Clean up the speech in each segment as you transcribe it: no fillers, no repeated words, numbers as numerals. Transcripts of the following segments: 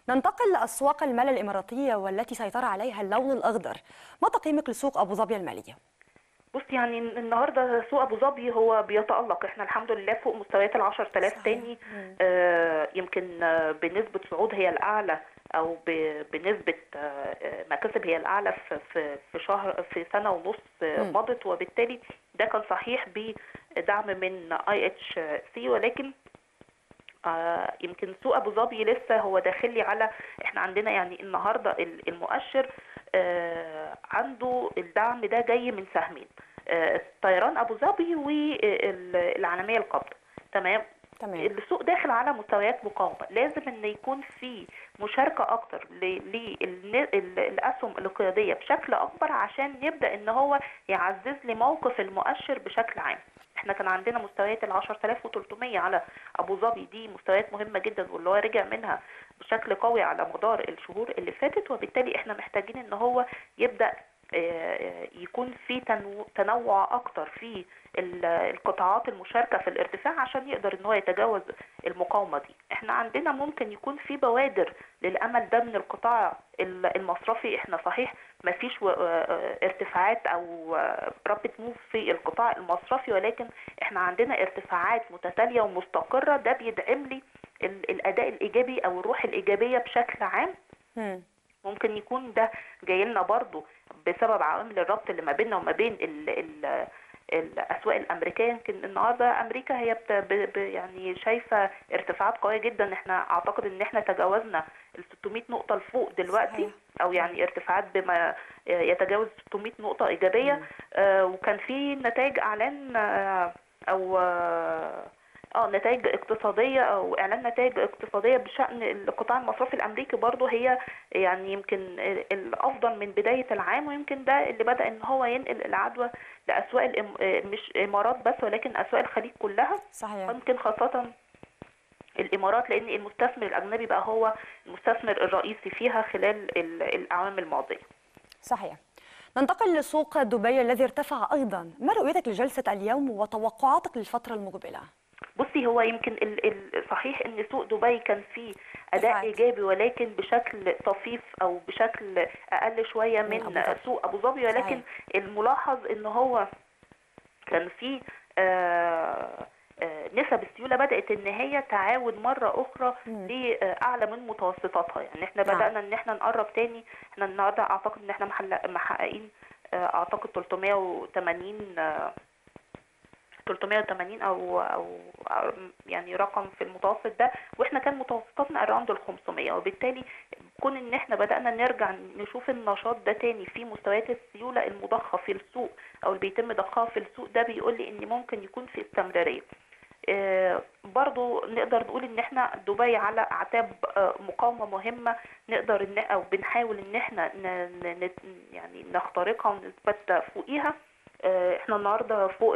ننتقل لأسواق المال الإماراتية والتي سيطر عليها اللون الأخضر. ما تقييمك لسوق أبو ظبي المالية؟ بص، يعني النهارده سوق ابو ظبي هو بيتألق. احنا الحمد لله فوق مستويات ال 10,000 صحيح. تاني. يمكن بنسبة صعود هي الأعلى، أو بنسبة مكاسب هي الأعلى في سنة ونص مضت، وبالتالي ده كان صحيح بدعم من IHC. ولكن يمكن سوق ابو ظبي لسه هو داخلي على، احنا عندنا يعني النهارده المؤشر عنده الدعم ده جاي من سهمين، طيران ابو ظبي والعالميه القابضه. تمام. السوق داخل على مستويات مقاومه، لازم ان يكون في مشاركه اكتر للاسهم القياديه بشكل اكبر عشان يبدا ان هو يعزز لي موقف المؤشر بشكل عام. احنا كان عندنا مستويات ال 10300 على ابو ظبي، دي مستويات مهمه جدا، واللي هو رجع منها بشكل قوي على مدار الشهور اللي فاتت، وبالتالي احنا محتاجين ان هو يبدا يكون في تنوع اكتر في القطاعات المشاركه في الارتفاع عشان يقدر ان هو يتجاوز المقاومه دي. احنا عندنا ممكن يكون في بوادر للامل ده من القطاع المصرفي. احنا صحيح ما فيش ارتفاعات او رابط موف في القطاع المصرفي، ولكن احنا عندنا ارتفاعات متتاليه ومستقره، ده بيدعم لي الاداء الايجابي او الروح الايجابيه بشكل عام. ممكن يكون ده جاي لنا برضو بسبب عوامل الربط اللي ما بيننا وما بين الاسواق الامريكيه. يمكن النهارده امريكا هي يعني شايفه ارتفاعات قويه جدا. احنا اعتقد ان احنا تجاوزنا ال 600 نقطه لفوق دلوقتي. صحيح. او يعني ارتفاعات بما يتجاوز 600 نقطه ايجابيه. وكان في نتائج اعلان او نتائج اقتصاديه او اعلان نتائج اقتصاديه بشان القطاع المصرفي الامريكي، برضو هي يعني يمكن الافضل من بدايه العام، ويمكن ده اللي بدا ان هو ينقل العدوى لاسواق مش الامارات بس ولكن اسواق الخليج كلها. صحيح. يمكن خاصه الامارات، لان المستثمر الاجنبي بقى هو المستثمر الرئيسي فيها خلال الاعوام الماضيه. صحيح. ننتقل لسوق دبي الذي ارتفع ايضا. ما رؤيتك لجلسه اليوم وتوقعاتك للفتره المقبله؟ بصي، هو يمكن صحيح ان سوق دبي كان فيه اداء ايجابي، ولكن بشكل طفيف او بشكل اقل شويه من سوق ابو ظبي. ولكن صحيح. الملاحظ ان هو كان فيه نسب السيوله بدات ان هي تعاود مره اخرى لاعلى من متوسطاتها. يعني احنا بدانا ان احنا نقرب تاني. احنا النهارده اعتقد ان احنا محققين اعتقد 380 او يعني رقم في المتوسط ده، واحنا كان متوسطاتنا اراوند ال 500. وبالتالي كون ان احنا بدانا نرجع نشوف النشاط ده تاني في مستويات السيوله المضخه في السوق او اللي بيتم ضخها في السوق، ده بيقول لي ان ممكن يكون في استمراريه. برضو نقدر نقول ان احنا دبي على اعتاب مقاومه مهمه، نقدر ان او بنحاول ان احنا يعني نخترقها ونثبت فوقيها. احنا النهارده فوق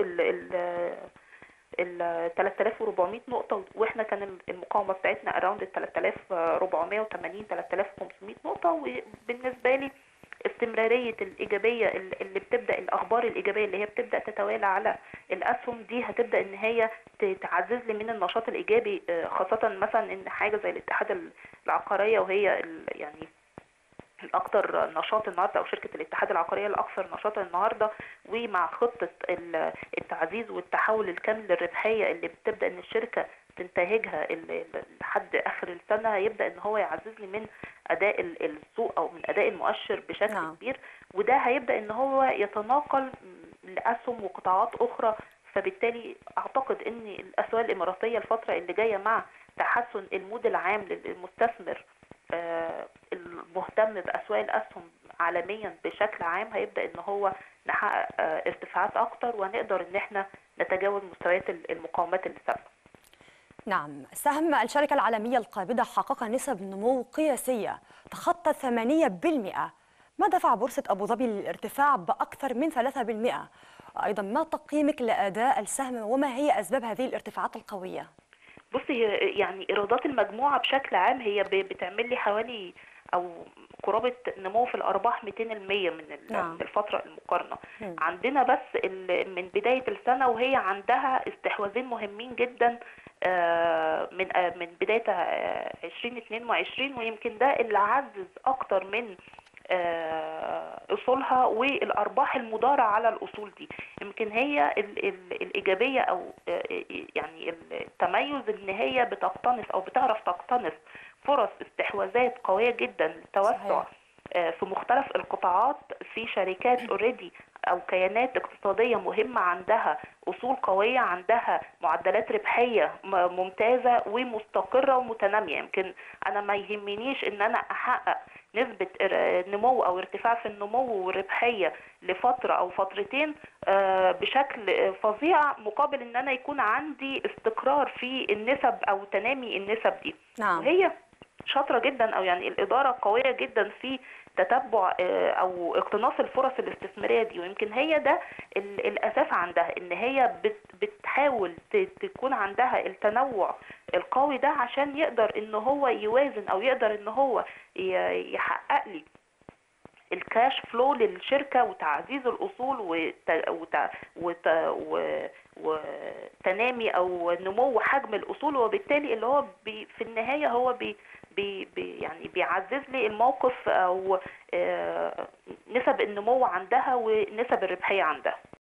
ال 3400 نقطة، واحنا كان المقاومة بتاعتنا اراوند ال 3480 3500 نقطة. وبالنسبة لي استمرارية الإيجابية اللي بتبدأ الأخبار الإيجابية اللي هي بتبدأ تتوالى على الأسهم دي هتبدأ إن هي تعزز لي من النشاط الإيجابي، خاصة مثلا إن حاجة زي الاتحاد العقارية، وهي يعني الاكثر نشاط النهارده، او شركه الاتحاد العقاريه الاكثر نشاطا النهارده، ومع خطه التعزيز والتحول الكامل للربحيه اللي بتبدا ان الشركه تنتهجها لحد اخر السنه، يبدا ان هو يعزز لي من اداء السوق او من اداء المؤشر بشكل كبير. وده هيبدا ان هو يتناقل لاسهم وقطاعات اخرى. فبالتالي اعتقد ان الاسواق الاماراتيه الفتره اللي جايه مع تحسن المود العام للمستثمر المهتم بأسواق الأسهم عالميا بشكل عام هيبدأ ان هو نحقق ارتفاعات اكتر، ونقدر ان احنا نتجاوز مستويات المقاومات اللي سابقة. نعم، سهم الشركة العالمية القابضة حقق نسب نمو قياسية تخطت 8%. ما دفع بورصة أبو ظبي للارتفاع بأكثر من 3%؟ أيضا ما تقييمك لأداء السهم وما هي أسباب هذه الارتفاعات القوية؟ بصي، يعني إيرادات المجموعة بشكل عام هي بتعمل لي حوالي أو قرابة نمو في الأرباح 200% من الفترة المقارنة. عندنا بس من بداية السنة وهي عندها استحواذين مهمين جدا من بداية 2022، ويمكن ده اللي عزز أكتر من أصولها والأرباح المدارة على الأصول دي. يمكن هي الإيجابية أو يعني التميز إن هي بتقتنص أو بتعرف تقتنص فرص استحواذات قوية جدا للتوسع صحيح. في مختلف القطاعات في شركات اوريدي او كيانات اقتصاديه مهمه، عندها اصول قويه، عندها معدلات ربحيه ممتازه ومستقره ومتناميه. يمكن انا ما يهمنيش ان انا احقق نسبه نمو او ارتفاع في النمو والربحيه لفتره او فترتين بشكل فظيع، مقابل ان انا يكون عندي استقرار في النسب او تنامي النسب دي. نعم. وهي شاطرة جدا، او يعني الإدارة قوية جدا في تتبع او اقتناص الفرص الاستثمارية دي. ويمكن هي ده الأساس عندها، ان هي بتحاول تكون عندها التنوع القوي ده عشان يقدر ان هو يوازن او يقدر ان هو يحقق لي الكاش فلو للشركة وتعزيز الأصول وتنامي أو نمو حجم الأصول، وبالتالي اللي هو في النهاية هو يعني بيعزز لي الموقف أو نسب النمو عندها ونسب الربحية عندها.